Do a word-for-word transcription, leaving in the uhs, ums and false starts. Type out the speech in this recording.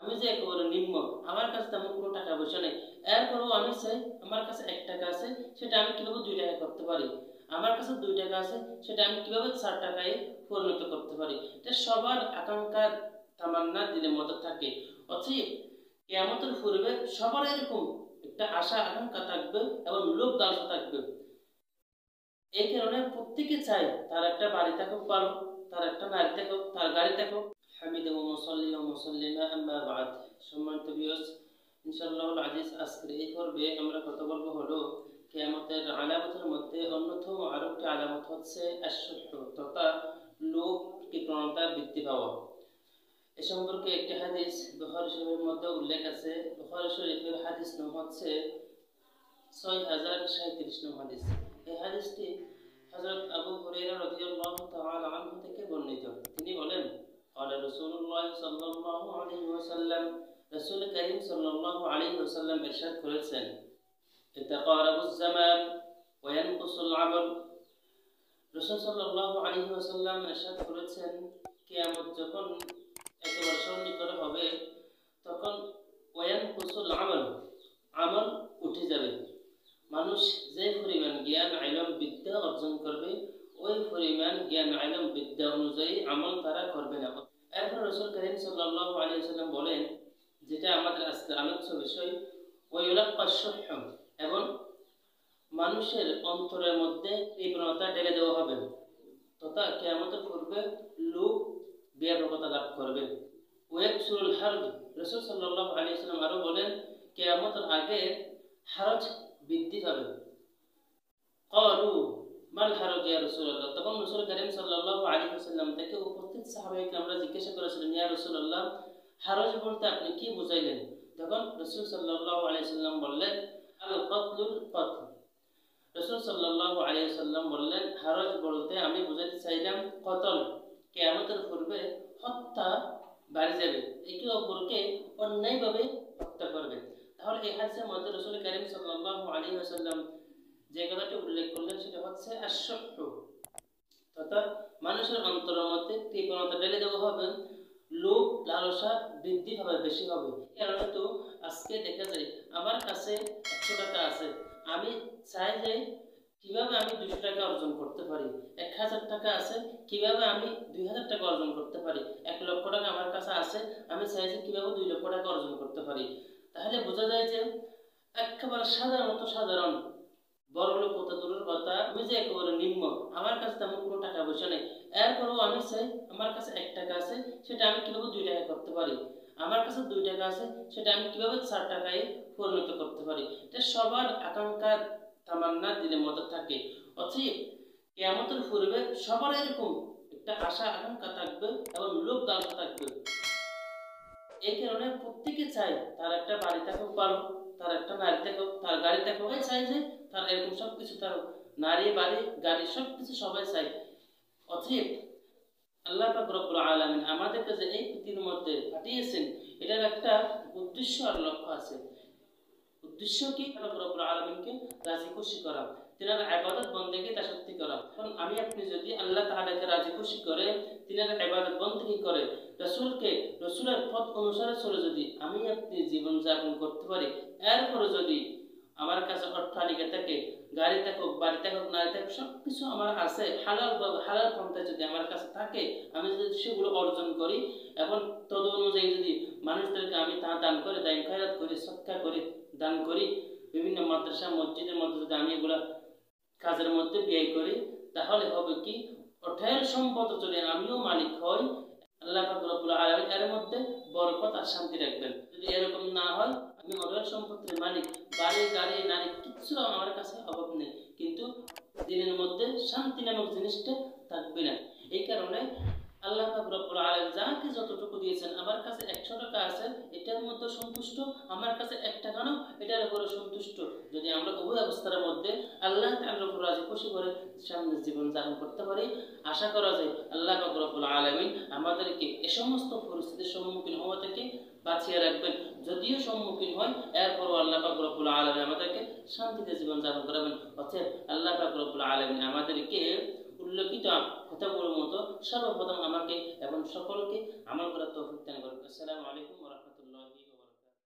আমি যে একেবারে নিম্ন, আমার কাছে তেমন কোনো টাকা পয়সা নেই, এরপরেও আমি চাই আমার কাছে এক টাকা আছে সেটা আমি কিভাবে দুই টাকা করতে পারি, আমার কাছে দুই টাকা আছে সেটা আমি কিভাবে চার টাকায় পরিণত করতে পারি। এটা সবার আকাঙ্ক্ষা তামান্না দিলের মধ্যে থাকে। অতএব কিয়ামতের পূর্বে সবার এরকম একটা আশা আকাঙ্ক্ষা থাকবে এবং লোভ লালসা থাকবে। এই কারণে প্রত্যেকে চায় তার একটা বাড়ি থাকুক ভালো, তার একটা নারী থাকুক, তার গাড়ি থাকুক। হামিদা ওয়া মুসাল্লি ওয়া মুসাল্লিমা আম্মা বা'দ। সম্মানিত ভিউয়ার্স, ইনশাআল্লাহুল আজিজ আজকের এই পর্বে আমরা কথা বলবো হলো কিয়ামতের আলামতের মধ্যে অন্যতম আরেকটি আলামত হচ্ছে আশ-শুহ্হ তথা লোভ কৃপণতা বৃদ্ধি পাওয়া। এ সম্পর্কে একটি হাদিস বুখারী শরীফের মধ্যে উল্লেখ আছে। বুখারী শরীফের হাদিস নং হচ্ছে ছয় হাজার সাঁইত্রিশ নং হাদিস। এই হাদিসটি হযরত আবু হুরায়রা রাদিয়াল্লাহু তাআলা আনহু থেকে বর্ণিত। তিনি বলেন, قال رسول الله صلى الله عليه وسلم, রাসূল কারীম সাল্লাল্লাহু আলাইহি ওয়াসাল্লাম ইরশাদ করেছেন, ইতাকারাবুজ জামান ওয়া ইয়ানকুসুল আমাল। রাসূল সাল্লাল্লাহু আলাইহি ওয়াসাল্লাম ইরশাদ করেছেন, কিয়ামত যখন একেবারে সন্নিকট হবে তখন ওয়া ইয়ানকুসুল আমাল, আমল উঠে যাবে। মানুষ যে পরিমাণ জ্ঞান ইলম বিদ্যা অর্জন করবে ওই পরিমাণ জ্ঞান ইলম বিদ্যা অনুযায়ী আমল তারা করবে না। এরপর রাসূল কারীম সাল্লাল্লাহু আলাইহি ওয়াসাল্লাম বলেন, যেটা আমাদের আজকের আলোচ্য বিষয়, ওয়া ইউলাক্কাশ শুহ্হ, এবং মানুষের অন্তরের মধ্যে কৃপণতা ঢেলে দেওয়া হবে তথা কিয়ামতের পূর্বে লোভ ব্যাপকতা লাভ করবে। ওয়াকসুরুল হারজ, রাসূল সাল্লাল্লাহু আলাইহি ওয়াসাল্লাম আরো বলেন, কিয়ামতের আগে হারজ বৃদ্ধি পাবে। ক্বালু মাল হারজ ইয়া রাসূলুল্লাহ, তখন রাসূল কারীম সাল্লাল্লাহু আলাইহি ওয়াসাল্লাম থেকে উপস্থিত সাহাবায়ে কেরামরা জিজ্ঞাসা করেছিলেন, ইয়া রাসূলুল্লাহ, হারজ বলতে আপনি কি বুঝাইলেন? তখন রাসূল সাল্লাল্লাহু আলাইহি ওয়াসাল্লাম বললেন, আল কতলুল কতল। রাসূল সাল্লাল্লাহু আলাইহি ওয়াসাল্লাম বললেন, হারজ বলতে আমি বুঝাতে চাইলাম কতল, কিয়ামতের পূর্বে হত্যা বাড়ি যাবে, একে অপরকে অন্যায়ভাবে হত্যা করবে। তাহলে এই হাদিসের মধ্যে রাসূল কারীম সাল্লাল্লাহু আলাইহি ওয়াসাল্লাম যে কথাটি উল্লেখ করলেন সেটা হচ্ছে আশ-শুহ্হ তথা মানুষের অন্তরের মধ্যে কৃপণতা ঢেলে দেওয়া হবে, লোভ লালসা বৃদ্ধি হবে, বেশি হবে। কারণ তো আজকে দেখা যায় আমার কাছে একশো টাকা আছে, আমি চাই যে কিভাবে আমি দুইশো টাকা অর্জন করতে পারি। এক হাজার টাকা আছে, কিভাবে আমি দুই হাজার টাকা অর্জন করতে পারি। এক লক্ষ টাকা আমার কাছে আছে, আমি চাই যে কিভাবে দুই লক্ষ টাকা অর্জন করতে পারি। তাহলে বোঝা যায় যে একেবারে সাধারণত সাধারণ বড় লোক কত দূরের কথা, আমি যে একেবারে নিম্ন, আমার কাছে তেমন কোনো টাকা পয়সা নেই, এরপরেও আমি চাই আমার কাছে এক টাকা আছে সেটা আমি কিভাবে দুই টাকা করতে পারি, আমার কাছে দুই টাকা আছে সেটা আমি কিভাবে চার টাকায় পরিণত করতে পারি। এটা সবার আকাঙ্ক্ষা তামান্না দিলের মধ্যে থাকে। অতএব কিয়ামতের পূর্বে সবার এরকম একটা আশা আকাঙ্ক্ষা থাকবে এবং লোভ লালসা থাকবে। এই কারণে প্রত্যেকে চায় তার একটা বাড়ি থাকুক ভালো, তার একটা নারী থাকুক, তার গাড়ি থাকুক, সবাই চায় যে তার এরকম সবকিছু, তার নারী বাড়ি গাড়ি সবকিছু সবাই চায়। অতএব আল্লাহ পাক রব্বুল আলামিন আমাদেরকে যে এই পৃথিবীর মধ্যে পাঠিয়েছেন এটার একটা উদ্দেশ্য আর লক্ষ্য আছে। উদ্দেশ্য কি? রব্বুল আলামিনকে রাজি খুশি করা, তিনার ইবাদত বন্দেগী তা সত্যি করা। কারণ আমি আপনি যদি আল্লাহ তাআলাকে রাজি খুশি করে তিনার ইবাদত বন্দেগী করে রাসূলকে রাসূলের পথ অনুসারে চলে যদি আমি আপনি জীবন যাপন করতে পারি, এরপরে যদি আমার কাছে অট্টালিকা থাকে, গাড়ি থাকুক, বাড়ি থাকুক, নারী থাকুক, সবকিছু আমার আছে, হালাল হালাল পন্থায় যদি আমার কাছে থাকে, আমি যদি সেগুলো অর্জন করি এবং তদ অনুযায়ী যদি মানুষদেরকে আমি তা দান করে দান খয়রাত করি, সদকা করি, দান করি, বিভিন্ন মাদ্রাসা মসজিদের মধ্যে যদি আমি এগুলা কাজের মধ্যে ব্যয় করি, তাহলে হবে কি অর্থের সম্পদ যদি আমিও মালিক হই, আল্লাহ পাক রব্বুল আলামিন এর মধ্যে বরকত আর শান্তি রাখবেন। যদি এরকম না হয়, আমি অর্থের সম্পদের মালিক, বাড়ি গাড়ি নারী কিছু আমার কাছে অভাব নেই, কিন্তু দিনের মধ্যে শান্তি নামক জিনিসটা থাকবে না। এই কারণে আল্লাহ পাক রব্বুল আলামিন যাকে যতটুকু দিয়েছেন, আমার কাছে একশো টাকা আছে এটার মধ্যে সন্তুষ্ট, আমার কাছে এক টাকা নাও এটার উপরে সন্তুষ্ট। যদি আমরা উভয় অবস্থার মধ্যে আল্লাহ তাআলার উপর রাজি খুশি করে সামনে জীবন যাপন করতে পারি, আশা করা যায় আল্লাহ পাক রব্বুল আলামিন আমাদেরকে এই সমস্ত পরিস্থিতির সম্মুখীন হওয়া থেকে বাঁচিয়ে রাখবেন। যদিও সম্মুখীন হয়, এরপরও আল্লাহ পাক রব্বুল আলামিন আমাদেরকে শান্তিতে জীবন যাপন করাবেন। অতএব আল্লাহ পাক রব্বুল আলামিন আমাদেরকে উল্লেখিত কথাগুলোর মতো সর্বপ্রথম আমাকে এবং সকলকে আমল করার তৌফিক দান করুন। আসসালামু আলাইকুম।